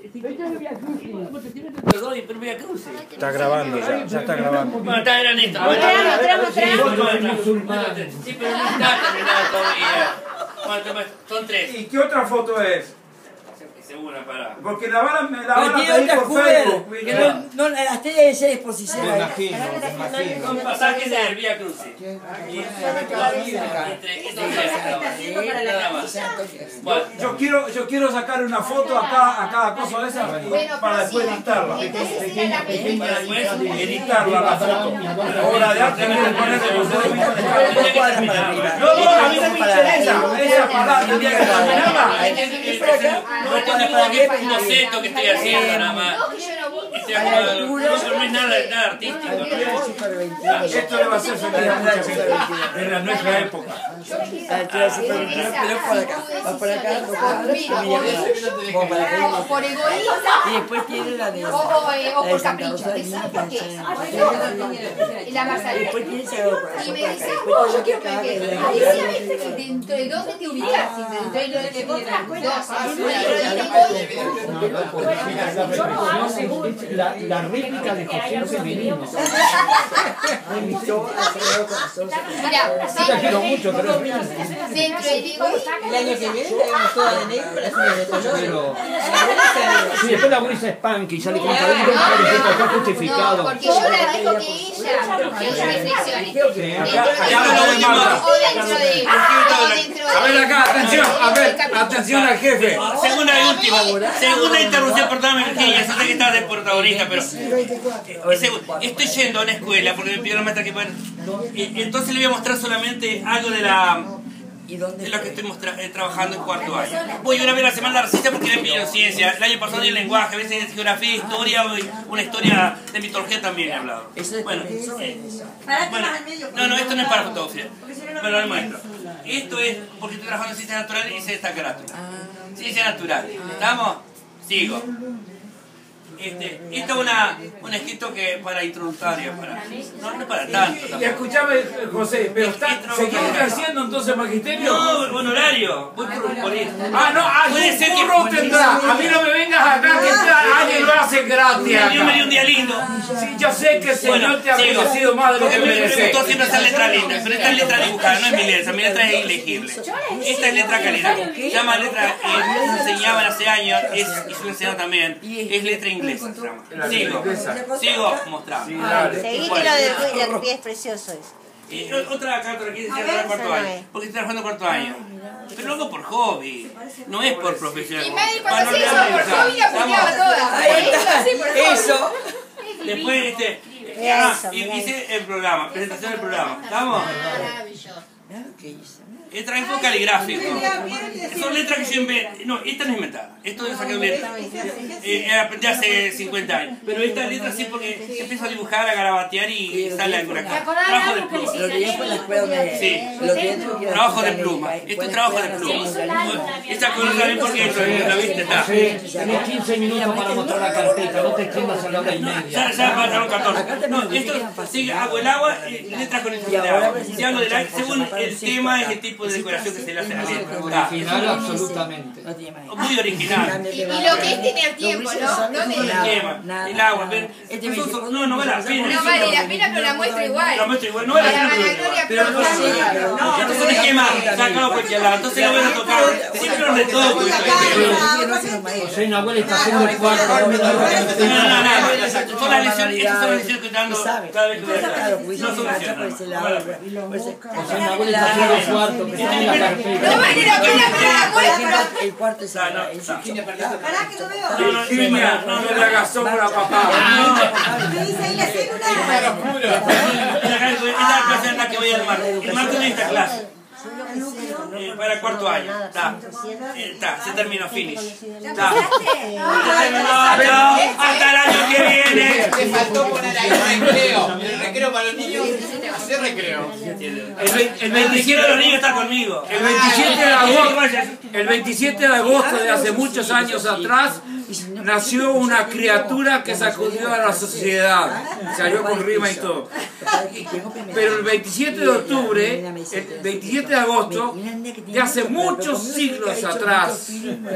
Está grabando ya está grabando. Bueno, está en esto. Sí, pero no está terminado todavía. Bueno, son 3. ¿Y qué otra foto es? Segura, pará. Porque la van a pedir por Facebook. No, hasta debe ser exposición. Me imagino. Con pasajes del Vía Crucis. Yo quiero sacar una foto a cada cosa de esa para después editarla. Para después editarla la foto. Ahora de arte me voy a poner de no, a mí no me interesa. Esa parada tendría que terminarla. No es un boceto que estoy haciendo nada más. No es nada artístico. Esto le va a hacer feliz a mucha gente en la nuestra época. Pero por acá, vas por acá, por egoísta. y después tiene la de O por capricho. Y la más allá. después tiene ese otro. Y me dice, oh, yo quiero que decía que dentro de 2 te ubicas. Y dentro de 2 La réplica de José Severino. mira, Yo quiero mucho, pero dentro de El año que viene tenemos toda de negro, pero es una de color. sí, después la Brisa Spanky sale con cabello, pero está justificado. porque yo la dejo que ella reflexione. A ver acá, atención al jefe. Segunda y última. Segunda interrupción, perdóname, Virginia. Yo sé que estás de protagonista, pero. Estoy yendo a una escuela porque me pidieron maestra que pueden. Entonces le voy a mostrar solamente algo de lo que estoy trabajando en cuarto año. Voy una vez a la semana de racista porque me pidieron ciencia. El año pasado el lenguaje, a veces geografía, historia, una historia de mitología también he hablado. Bueno, no, esto no es para fotografía. Pero lo muestro. Esto es porque estoy trabajando en ciencias naturales y sé esta carátula. Ciencias naturales. ¿Estamos? Sigo. Esto es un escrito que para introductorio, no es para tanto. Y escuchame, José, pero ¿seguís ejerciendo entonces magisterio? No, honorario. Voy por esto. Puede ser que tendrá. A mí no me vengas acá que alguien lo hace gratis. Yo me di un día lindo. Sí, yo sé que el Señor te ha bendecido más de lo que me mereces. gustó siempre esa letra linda, pero esta es letra dibujada, no es mi letra, mi letra es ilegible. Esta es letra calidad. Se llama letra, se enseñaban hace años, y se lo enseñaron también, es letra inglesa. Sigo mostrando. Seguí que lo que es precioso eso. Otra carta que quiero decir cuarto año, porque estoy trabajando cuarto año. Pero lo hago por hobby, no es por profesión. Y Mary cuando se hizo por hobby la puteaba toda. Eso. Después hice el programa, presentación del programa. ¿Estamos? Es trabajo caligráfico. Son letras que yo inventé. No, esta no es inventada. Esto lo saqué de letra. Aprendí hace 50 años. Pero esta letra sí porque empiezo a dibujar, a garabatear y sale alguna cara. Trabajo de pluma. Sí. Trabajo de pluma. Esto es trabajo de pluma. Esta cosa también porque la viste está. Tenés 15 minutos para mostrar la carpeta, no te extiendas a la hora y media. Ya pasaron 14. No, esto sí, hago el agua, letras con el de agua. Si hablo del agua, según el tema es el tipo de decoración que se le hace a la letra. Original, absolutamente. Muy original. Y lo que es tener tiempo, ¿no? No El tema, el agua. No vale la pena. No vale la pena, pero la muestro igual. La muestro igual, no vale la pena. Pero no entonces un esquema sacado por cualquier lado. Entonces la voy a tocar. Siempre lo retoco. Soy una abuela y está haciendo el cuarto. No. Son las lecciones, estas son las lecciones que estoy dando cada vez que voy a hablar. No son lecciones. Soy una abuela y está haciendo el cuarto, que está en la carpeta. No vale la pena, pero la muestro. El cuarto es Virginia, no me la hagas sombra, papá. Esta clase es la que voy a armar. El martes de esta clase. Para el cuarto año. Se terminó, finish. Hasta el año que viene. Le faltó poner ahí recreo. El recreo para los niños. Hacer recreo. El 27 de los niños está conmigo. El 27 de agosto de hace muchos años atrás nació una criatura que sacudió a la sociedad. Salió con rima y todo. Pero el 27 de octubre, el 27 de agosto, de hace muchos siglos atrás,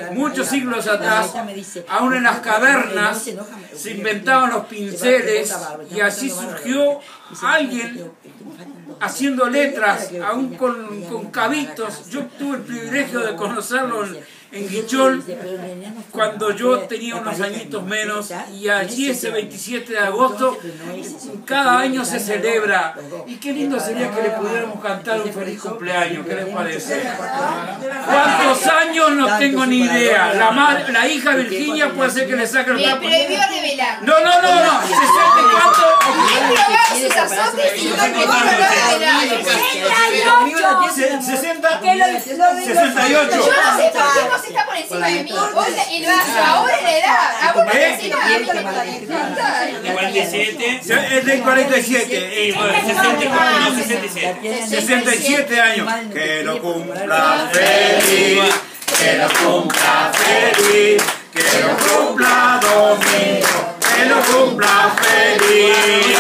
aún en las cavernas, se inventaban los pinceles y así surgió alguien haciendo letras, aún con cabitos. Yo tuve el privilegio de conocerlo en Guichol cuando yo tenía unos añitos menos, y allí ese 27 de agosto cada año se celebra, y qué lindo sería que le pudiéramos cantar un feliz cumpleaños. ¿Qué les parece? ¿Cuántos años? No tengo ni idea. La hija Virginia puede ser que le saque el Me prohibió revelar. No, 64. Sus azotes y no me prohibió revelar. 60. 68. Yo no sé por qué vos está por encima de mí. Vos el vaso, ahora la edad. A vos por encima de mí. ¿De 47? Es del 47. 67 años. Que lo cumpla feliz. Que lo cumpla feliz. Que lo cumpla Domingo. Que lo cumpla feliz.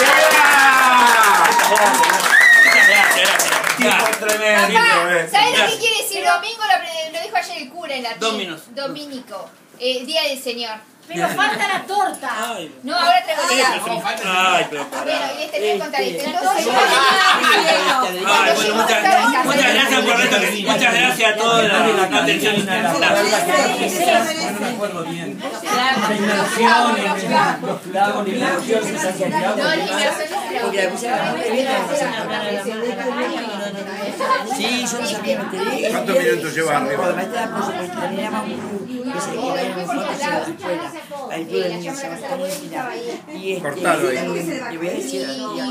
Tremendo. ¿Sabes lo que quiere decir domingo? Lo dijo ayer el cura en la Dominico. Día del Señor. Pero falta la torta. No, ahora traigo la. Ay, pero Bueno, y te voy a contar esto. Entonces, bueno, muchas gracias por esto. Muchas gracias a todos la atención. No me acuerdo bien. La inmersión, los lagos, la inmersión de San Santiago. No, la Sí, yo no sabía meter. ¿Cuántos minutos lleva arriba? Cortalo ahí. Le voy a decir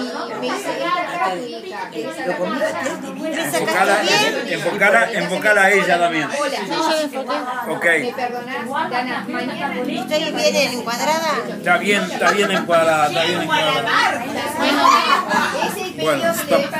Enfocala a ella también. Ok. ¿Estoy bien encuadrada? Está bien encuadrada, Bueno, Bueno, stop.